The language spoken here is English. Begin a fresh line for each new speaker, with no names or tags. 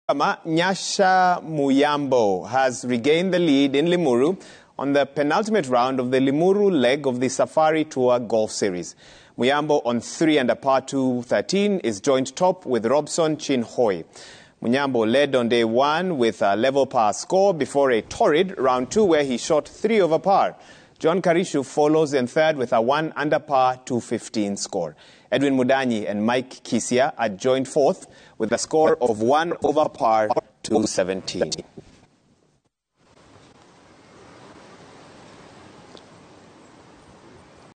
Nyasha Muyambo has regained the lead in Limuru on the penultimate round of the Limuru leg of the Safari Tour Golf Series. Muyambo on 3 under par 213 is joint top with Robson Chinhoi. Munyambo led on day 1 with a level par score before a torrid round 2 where he shot 3 over par. John Karichu follows in third with a 1 under par 215 score. Edwin Mudanyi and Mike Kisia are joint fourth with a score of 1 over par 217.